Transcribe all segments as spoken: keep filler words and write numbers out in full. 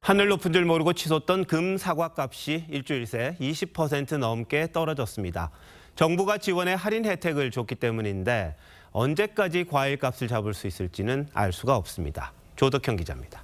하늘 높은 줄 모르고 치솟던 금 사과 값이 일주일 새 이십 퍼센트 넘게 떨어졌습니다. 정부가 지원해 할인 혜택을 줬기 때문인데 언제까지 과일 값을 잡을 수 있을지는 알 수가 없습니다. 조덕형 기자입니다.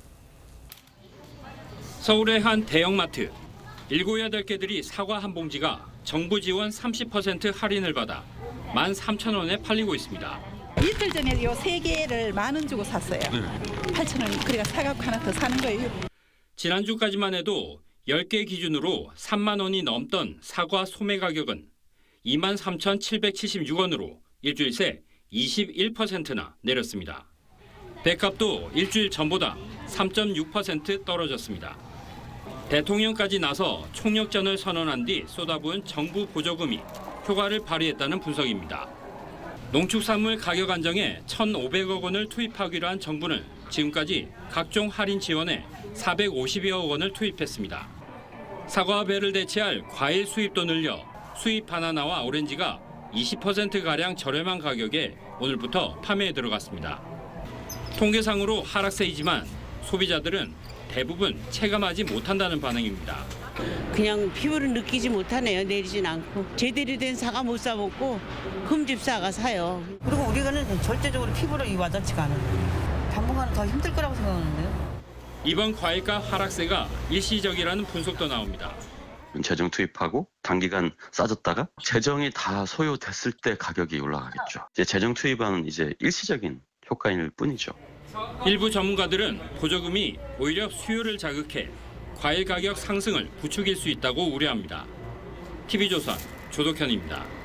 서울의 한 대형마트. 일곱, 여덟 개들이 사과 한 봉지가 정부 지원 삼십 퍼센트 할인을 받아 만 삼천 원에 팔리고 있습니다. 이틀 전에 요 세 개를 만 원 주고 샀어요. 팔천 원. 그러니까 사갖고 하나 더 사는 거예요. 지난주까지만 해도 열 개 기준으로 삼만 원이 넘던 사과 소매 가격은 이만 삼천칠백칠십육 원으로 일주일 새 이십일 퍼센트나 내렸습니다. 배값도 일주일 전보다 삼 점 육 퍼센트 떨어졌습니다. 대통령까지 나서 총력전을 선언한 뒤 쏟아부은 정부 보조금이 효과를 발휘했다는 분석입니다. 농축산물 가격 안정에 천오백억 원을 투입하기로 한 정부는 지금까지 각종 할인 지원에 사백오십여억 원을 투입했습니다. 사과와 배를 대체할 과일 수입도 늘려 수입 바나나와 오렌지가 이십 퍼센트가량 저렴한 가격에 오늘부터 판매에 들어갔습니다. 통계상으로 하락세이지만 소비자들은 대부분 체감하지 못한다는 반응입니다. 그냥 피부를 느끼지 못하네요. 내리진 않고. 제대로 된 사과 못 사 먹고 흠집 사과 사요. 그리고 우리가는 절대적으로 피부를 와닿지가 않아요. 당분간은 더 힘들 거라고 생각하는데요. 이번 과일값 하락세가 일시적이라는 분석도 나옵니다. 재정 투입하고 단기간 싸졌다가 재정이 다 소요됐을 때 가격이 올라가겠죠. 이제 재정 투입은 이제 일시적인 효과일 뿐이죠. 일부 전문가들은 보조금이 오히려 수요를 자극해 과일 가격 상승을 부추길 수 있다고 우려합니다. 티비조선 조덕현입니다.